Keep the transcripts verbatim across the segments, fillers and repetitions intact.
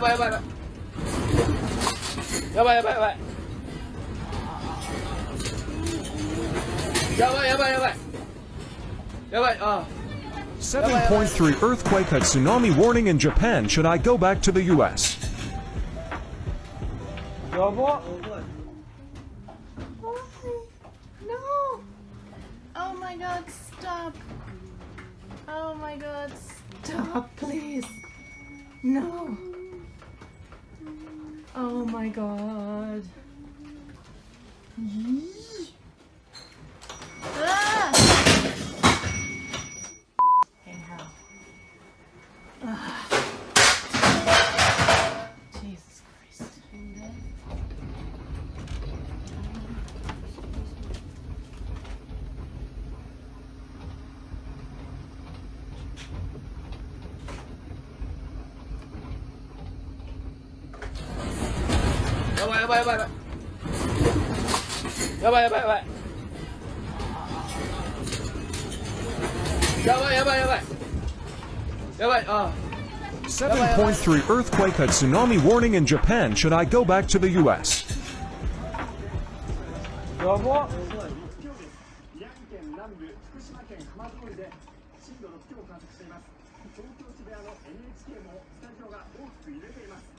ばいやばいやばいやばいやばいやばいやばいやばいやばいやばいあ seven point three earthquake at tsunami warning in Japan. Should I go back to the U S? やば No! Oh my god, stop! Oh my god, stop, please! No! Oh my god! Ah! Okay, how? Ah. Jesus Christ. やばいやばいやばいやばいやばいやばいやばいやばいやばいやばいやばいあ seven point three earthquake at tsunami warning in Japan. Should I go back to the U S? やば宮城県南部、福島県浜通りで震度ろく強を観測しています。東京渋谷の エヌエイチケー もスタジオが大きく揺れています。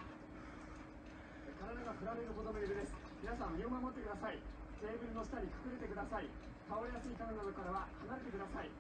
体が振られるほどの揺れです。皆さん身を守ってください。テーブルの下に隠れてください。倒れやすい家具などからは離れてください。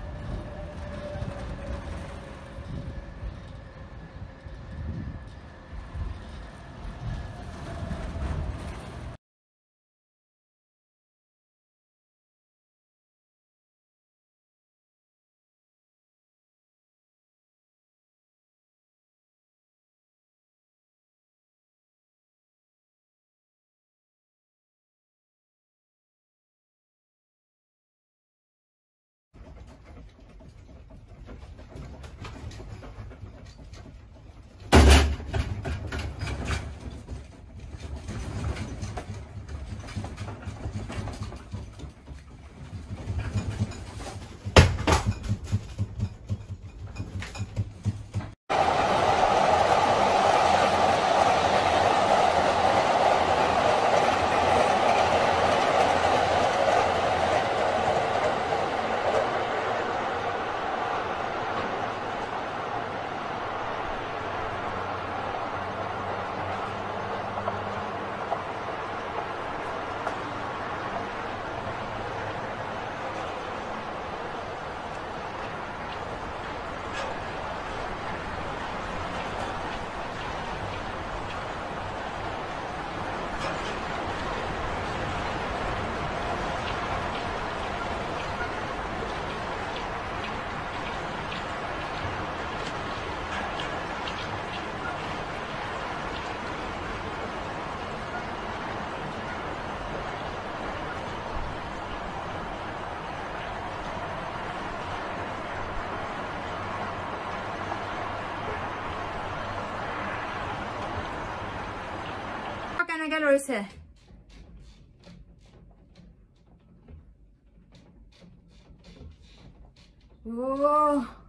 Get Rosa. Whoa.